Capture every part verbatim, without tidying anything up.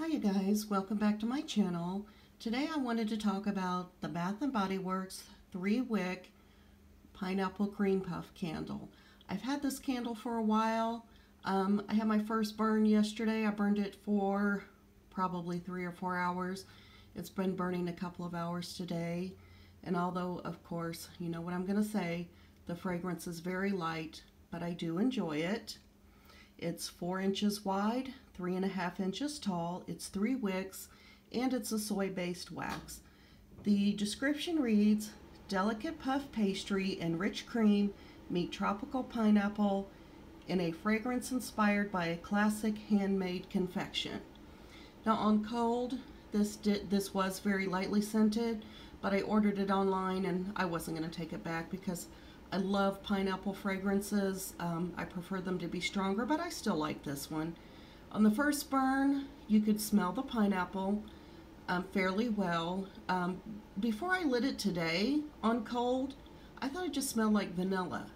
Hi you guys, welcome back to my channel. Today I wanted to talk about the Bath and Body Works three wick Pineapple Cream Puff candle. I've had this candle for a while. Um, I had my first burn yesterday. I burned it for probably three or four hours. It's been burning a couple of hours today. And although, of course, you know what I'm going to say, the fragrance is very light, but I do enjoy it. It's four inches wide, three and a half inches tall. It's three wicks, and it's a soy-based wax. The description reads, delicate puff pastry and rich cream meet tropical pineapple in a fragrance inspired by a classic handmade confection. Now on cold, this did this was very lightly scented, but I ordered it online and I wasn't going to take it back because I love pineapple fragrances. Um, I prefer them to be stronger, but I still like this one. On the first burn, you could smell the pineapple um, fairly well. Um, before I lit it today on cold, I thought it just smelled like vanilla.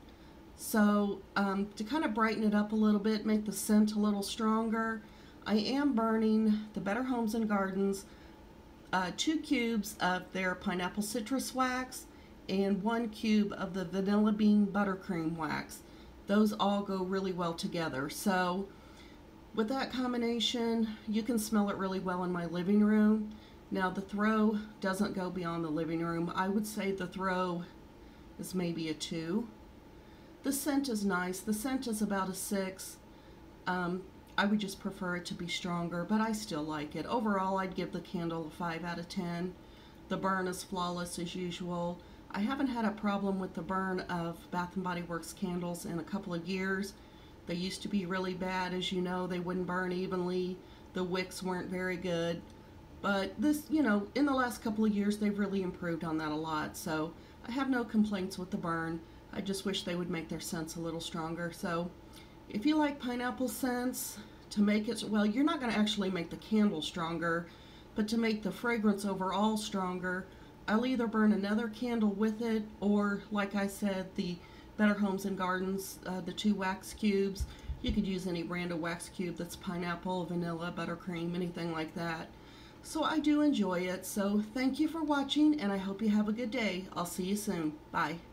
So um, to kind of brighten it up a little bit, make the scent a little stronger, I am burning the Better Homes and Gardens uh, two cubes of their pineapple citrus wax and one cube of the vanilla bean buttercream wax. Those all go really well together. So with that combination, you can smell it really well in my living room. Now the throw doesn't go beyond the living room. I would say the throw is maybe a two. The scent is nice. The scent is about a six. Um, I would just prefer it to be stronger, but I still like it. Overall, I'd give the candle a five out of ten. The burn is flawless as usual. I haven't had a problem with the burn of Bath and Body Works candles in a couple of years. They used to be really bad, as you know. They wouldn't burn evenly. The wicks weren't very good. But this, you know, in the last couple of years, they've really improved on that a lot. So I have no complaints with the burn. I just wish they would make their scents a little stronger. So if you like pineapple scents, to make it, well, you're not going to actually make the candle stronger, but to make the fragrance overall stronger, I'll either burn another candle with it, or like I said, the Better Homes and Gardens, uh, the two wax cubes. You could use any brand of wax cube that's pineapple, vanilla, buttercream, anything like that. So I do enjoy it. So thank you for watching, and I hope you have a good day. I'll see you soon. Bye.